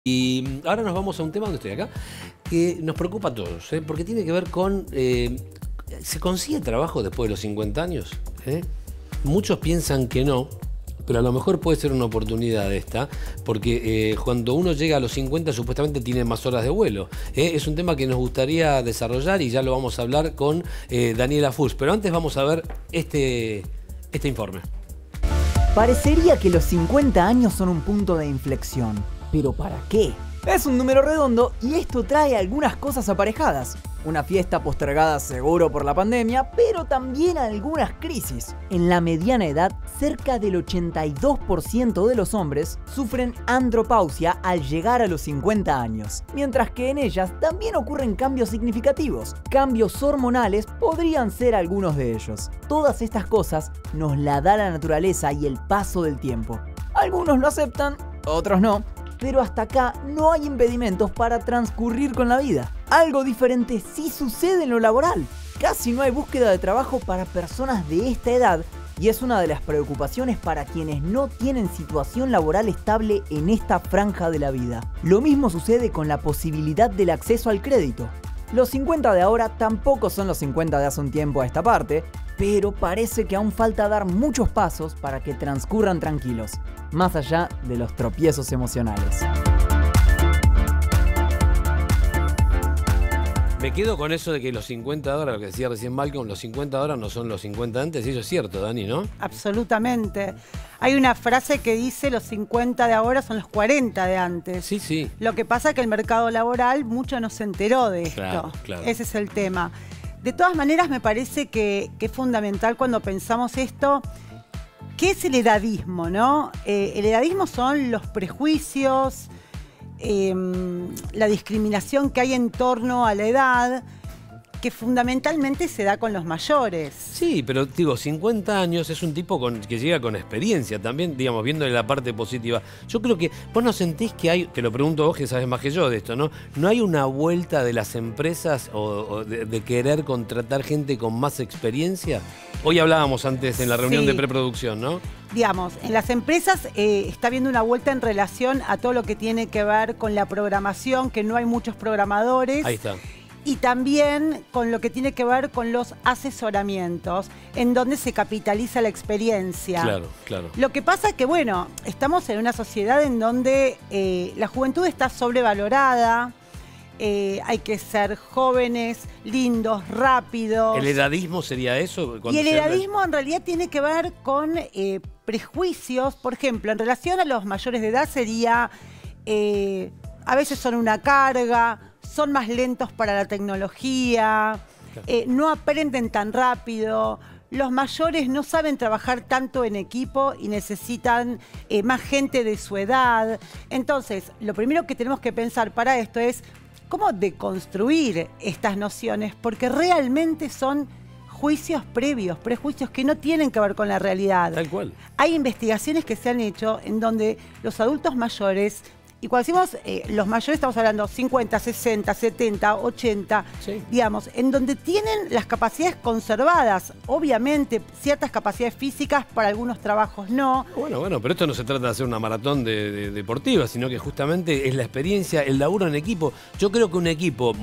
Y ahora nos vamos a un tema donde estoy acá, que nos preocupa a todos, porque tiene que ver con... ¿se consigue trabajo después de los 50 años? Muchos piensan que no, pero a lo mejor puede ser una oportunidad esta, porque cuando uno llega a los 50 supuestamente tiene más horas de vuelo. Es un tema que nos gustaría desarrollar y ya lo vamos a hablar con Daniela Fuchs. Pero antes vamos a ver este informe. Parecería que los 50 años son un punto de inflexión. ¿Pero para qué? Es un número redondo y esto trae algunas cosas aparejadas. Una fiesta postergada seguro por la pandemia, pero también algunas crisis. En la mediana edad, cerca del 82% de los hombres sufren andropausia al llegar a los 50 años, mientras que en ellas también ocurren cambios significativos. Cambios hormonales podrían ser algunos de ellos. Todas estas cosas nos la da la naturaleza y el paso del tiempo. Algunos lo aceptan, otros no. Pero hasta acá no hay impedimentos para transcurrir con la vida. Algo diferente sí sucede en lo laboral. Casi no hay búsqueda de trabajo para personas de esta edad y es una de las preocupaciones para quienes no tienen situación laboral estable en esta franja de la vida. Lo mismo sucede con la posibilidad del acceso al crédito. Los 50 de ahora tampoco son los 50 de hace un tiempo a esta parte, pero parece que aún falta dar muchos pasos para que transcurran tranquilos, más allá de los tropiezos emocionales. Me quedo con eso de que los 50 de ahora, lo que decía recién Malcolm, los 50 de ahora no son los 50 de antes, y eso es cierto, Dani, ¿no? Absolutamente. Hay una frase que dice los 50 de ahora son los 40 de antes. Sí, sí. Lo que pasa es que el mercado laboral mucho no se enteró de esto. Claro, claro. Ese es el tema. De todas maneras, me parece que es fundamental cuando pensamos esto. ¿Qué es el edadismo, no? El edadismo son los prejuicios, la discriminación que hay en torno a la edad, que fundamentalmente se da con los mayores. Sí, pero digo, 50 años es un tipo que llega con experiencia también, digamos, viéndole la parte positiva. Yo creo que vos no sentís que hay, te lo pregunto vos que sabes más que yo de esto, ¿no? ¿No hay una vuelta de las empresas o de querer contratar gente con más experiencia? Hoy hablábamos antes en la reunión de preproducción, ¿no? Digamos, en las empresas está habiendo una vuelta en relación a todo lo que tiene que ver con la programación, que no hay muchos programadores. Ahí está. Y también con lo que tiene que ver con los asesoramientos, en donde se capitaliza la experiencia. Claro, claro. Lo que pasa es que, bueno, estamos en una sociedad en donde la juventud está sobrevalorada, hay que ser jóvenes, lindos, rápidos. ¿El edadismo sería eso? Y el edadismo en realidad tiene que ver con prejuicios. Por ejemplo, en relación a los mayores de edad sería, a veces son una carga, son más lentos para la tecnología, no aprenden tan rápido, los mayores no saben trabajar tanto en equipo y necesitan más gente de su edad. Entonces, lo primero que tenemos que pensar para esto es cómo deconstruir estas nociones, porque realmente son juicios previos, prejuicios que no tienen que ver con la realidad. Tal cual. Hay investigaciones que se han hecho en donde los adultos mayores, y cuando decimos los mayores estamos hablando 50, 60, 70, 80, sí, digamos, en donde tienen las capacidades conservadas, obviamente ciertas capacidades físicas, para algunos trabajos no. Bueno, pero esto no se trata de hacer una maratón deportiva, sino que justamente es la experiencia, el laburo en equipo. Yo creo que un equipo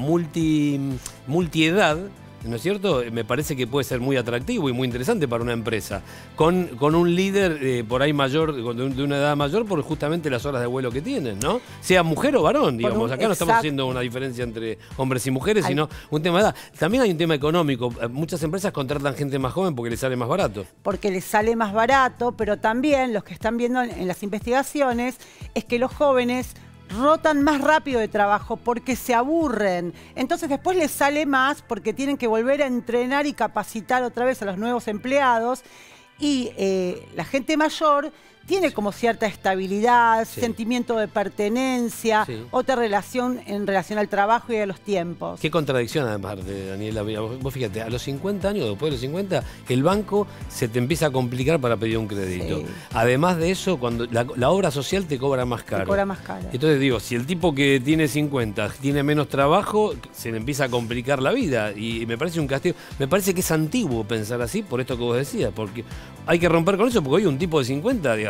multiedad, ¿no es cierto? Me parece que puede ser muy atractivo y muy interesante para una empresa. Con un líder por ahí mayor, de una edad mayor, por justamente las horas de vuelo que tienen, ¿no? Sea mujer o varón, digamos. Acá no estamos haciendo una diferencia entre hombres y mujeres, sino un tema de edad. También hay un tema económico. Muchas empresas contratan gente más joven porque les sale más barato. Porque les sale más barato, pero también los que están viendo en las investigaciones es que los jóvenes rotan más rápido de trabajo porque se aburren. Entonces después les sale más porque tienen que volver a entrenar y capacitar otra vez a los nuevos empleados. Y la gente mayor tiene como cierta estabilidad, sentimiento de pertenencia, otra relación en relación al trabajo y a los tiempos. Qué contradicción además, Daniela. Vos fíjate, a los 50 años, después de los 50, el banco se te empieza a complicar para pedir un crédito. Sí. Además de eso, cuando la obra social te cobra más caro. Te cobra más caro. Entonces digo, si el tipo que tiene 50 tiene menos trabajo, se le empieza a complicar la vida. Y me parece un castigo. Me parece que es antiguo pensar así, por esto que vos decías, porque hay que romper con eso, porque hoy un tipo de 50, digamos,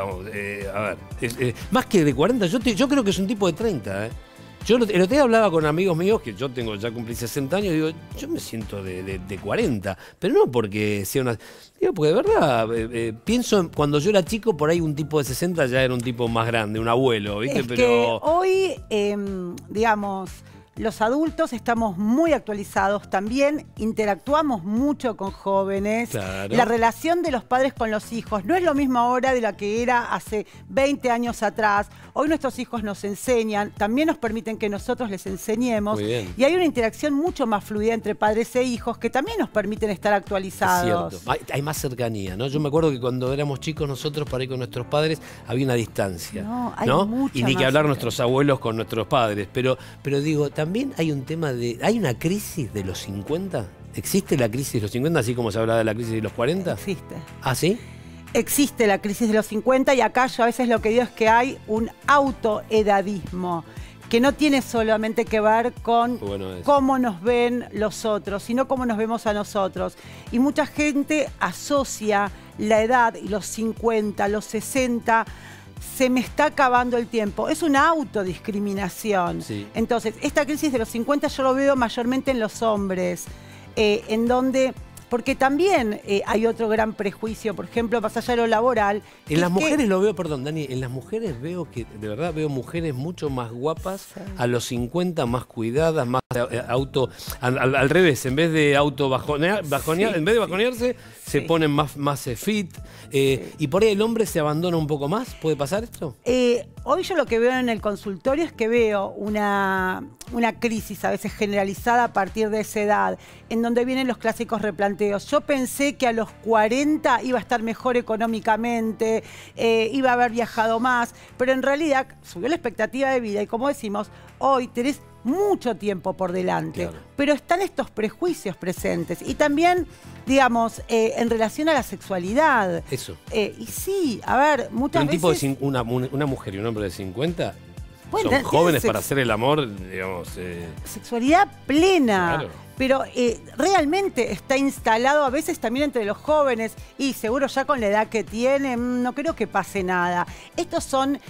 digamos, a ver, más que de 40, yo creo que es un tipo de 30, ¿eh? Yo el otro día hablaba con amigos míos, que yo ya cumplí 60 años, y digo, yo me siento de 40, pero no porque sea una... Digo, porque de verdad, pienso cuando yo era chico, por ahí un tipo de 60 ya era un tipo más grande, un abuelo, ¿viste? Es que hoy, digamos, los adultos estamos muy actualizados también, interactuamos mucho con jóvenes. Claro. La relación de los padres con los hijos no es lo mismo ahora de la que era hace 20 años atrás. Hoy nuestros hijos nos enseñan, también nos permiten que nosotros les enseñemos. Muy bien. Y hay una interacción mucho más fluida entre padres e hijos que también nos permiten estar actualizados. Es cierto. Hay más cercanía, ¿no? Yo me acuerdo que cuando éramos chicos nosotros, para ir con nuestros padres, había una distancia. No, hay ¿no? mucha Y ni que más hablar cercanía. nuestros abuelos con nuestros padres. Pero digo, también hay un tema de... ¿Hay una crisis de los 50? ¿Existe la crisis de los 50, así como se habla de la crisis de los 40? Existe. ¿Ah, sí? Existe la crisis de los 50 y acá yo a veces lo que digo es que hay un autoedadismo que no tiene solamente que ver con Bueno, eso. cómo nos ven los otros, sino cómo nos vemos a nosotros. Y mucha gente asocia la edad y los 50, los 60, se me está acabando el tiempo. Es una autodiscriminación. Sí. Entonces, esta crisis de los 50 yo lo veo mayormente en los hombres, en donde... Porque también hay otro gran prejuicio, por ejemplo, más allá de lo laboral. En las mujeres lo veo, perdón, Dani, en las mujeres veo que, de verdad, veo mujeres mucho más guapas, Sí. a los 50 más cuidadas, más al revés, en vez de bajonear, Sí, en vez de bajonearse, se sí. ponen más fit, y por ahí el hombre se abandona un poco más. ¿Puede pasar esto? Hoy yo lo que veo en el consultorio es que veo una crisis a veces generalizada a partir de esa edad, en donde vienen los clásicos replanteos. Yo pensé que a los 40 iba a estar mejor económicamente, iba a haber viajado más, pero en realidad subió la expectativa de vida y como decimos, hoy tenés mucho tiempo por delante, Claro. pero están estos prejuicios presentes y también, digamos, en relación a la sexualidad. Eso. Y sí, a ver, muchas Pero un tipo veces... de una mujer y un hombre de 50 Bueno, son tienen jóvenes sex- para hacer el amor, digamos. Sexualidad plena. Claro. Pero realmente está instalado a veces también entre los jóvenes y seguro ya con la edad que tienen, no creo que pase nada. Estos son,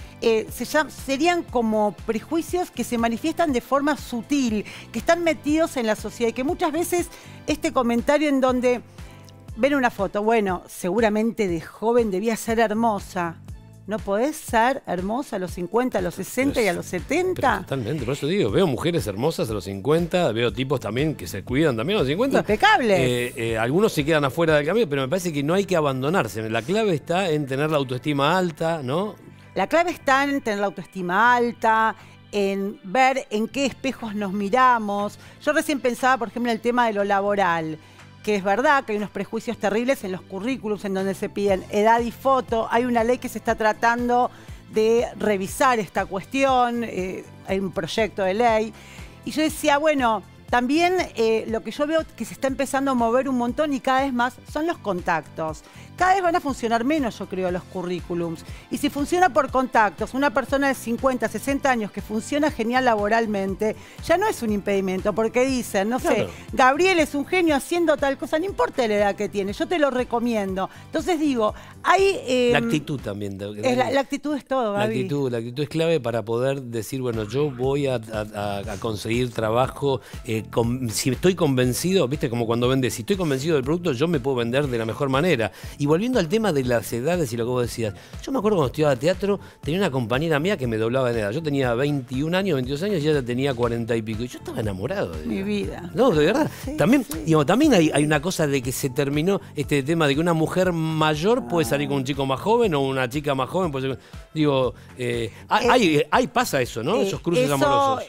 serían como prejuicios que se manifiestan de forma sutil, que están metidos en la sociedad y que muchas veces este comentario en donde ven una foto, bueno, seguramente de joven debía ser hermosa. ¿No podés ser hermosa a los 50, a los 60 y a los 70? Pero totalmente, por eso digo, veo mujeres hermosas a los 50, veo tipos también que se cuidan también a los 50. Impecable. Algunos se quedan afuera del camino, pero me parece que no hay que abandonarse. La clave está en tener la autoestima alta, ¿no? La clave está en tener la autoestima alta, en ver en qué espejos nos miramos. Yo recién pensaba, por ejemplo, en el tema de lo laboral, que es verdad que hay unos prejuicios terribles en los currículums en donde se piden edad y foto. Hay una ley que se está tratando de revisar esta cuestión, hay un proyecto de ley. Y yo decía, bueno, también lo que yo veo que se está empezando a mover un montón y cada vez más son los contactos. Cada vez van a funcionar menos, yo creo, los currículums. Y si funciona por contactos, una persona de 50, 60 años que funciona genial laboralmente, ya no es un impedimento, porque dicen, no sé, Claro. Gabriel es un genio haciendo tal cosa, no importa la edad que tiene, yo te lo recomiendo. Entonces digo, hay... La actitud también. La actitud es todo, La Gaby. actitud es clave para poder decir, bueno, yo voy a conseguir trabajo, si estoy convencido, viste, como cuando vendes, si estoy convencido del producto, yo me puedo vender de la mejor manera. Y volviendo al tema de las edades y lo que vos decías, yo me acuerdo cuando estudiaba teatro, tenía una compañera mía que me doblaba en edad. Yo tenía 21 años, 22 años y ella tenía 40 y pico. Y yo estaba enamorado de ella. Mi vida. No, de verdad. Sí, También, sí. digamos, también hay una cosa de que se terminó este tema de que una mujer mayor puede salir con un chico más joven o una chica más joven puede ser, digo, pasa eso, ¿no? Esos cruces eso, amorosos.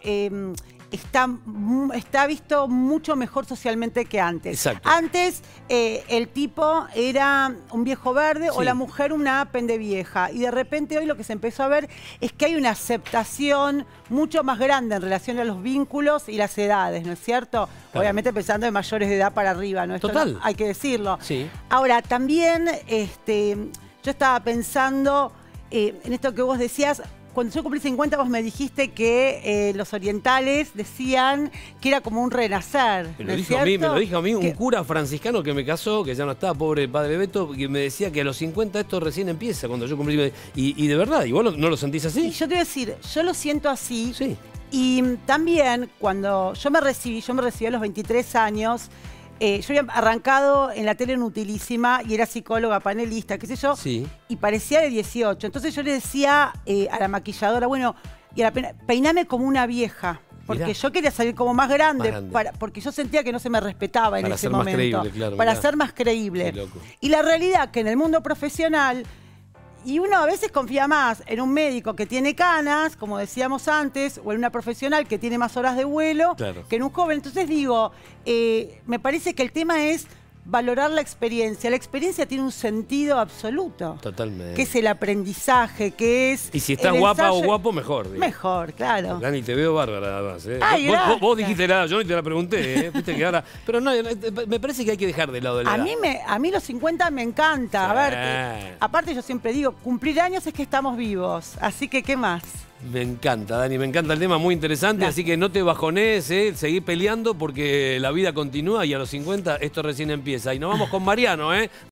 Está visto mucho mejor socialmente que antes. Exacto. Antes el tipo era un viejo verde o Sí. la mujer una pendevieja. Y de repente hoy lo que se empezó a ver es que hay una aceptación mucho más grande en relación a los vínculos y las edades, ¿no es cierto? Claro. Obviamente pensando en mayores de edad para arriba, ¿no? Esto Total. no, hay que decirlo. Sí. Ahora, también yo estaba pensando en esto que vos decías, cuando yo cumplí 50, vos me dijiste que los orientales decían que era como un renacer. Me ¿no lo es dijo a mí, cierto? un cura franciscano que me casó, que ya no está, pobre padre Beto, que me decía que a los 50 esto recién empieza, cuando yo cumplí. Y de verdad, ¿y vos no lo sentís Y así? yo te voy a decir, yo lo siento así. Sí. Y también cuando yo me recibí a los 23 años, yo había arrancado en la tele en Utilísima y era psicóloga, panelista, qué sé yo, Sí. y parecía de 18. Entonces yo le decía a la maquilladora, bueno, y a la peiname como una vieja. Porque Mirá. yo quería salir como más grande, Más grande. porque yo sentía que no se me respetaba en Para ese ser más momento. creíble, claro, Para mirá. ser más creíble. Qué loco. Y la realidad que en el mundo profesional, y uno a veces confía más en un médico que tiene canas, como decíamos antes, o en una profesional que tiene más horas de vuelo, Claro. que en un joven. Entonces digo, me parece que el tema es valorar la experiencia. La experiencia tiene un sentido absoluto. Totalmente. Que es el aprendizaje, que es... Y si estás el guapa o ensayo- guapo, mejor. digo. Mejor, claro. Dani, te veo bárbara, además. Ay, Vos gracias. dijiste la edad, yo ni te la pregunté, ¿eh? Viste que ahora. Pero no, me parece que hay que dejar de lado de la A edad. mí los 50 me encanta. Sí. A ver, aparte yo siempre digo, cumplir años es que estamos vivos. Así que, ¿qué más? Me encanta, Dani, me encanta el tema, muy interesante, Gracias. así que no te bajones, seguí peleando porque la vida continúa y a los 50 esto recién empieza. Y nos vamos con Mariano, ¿eh?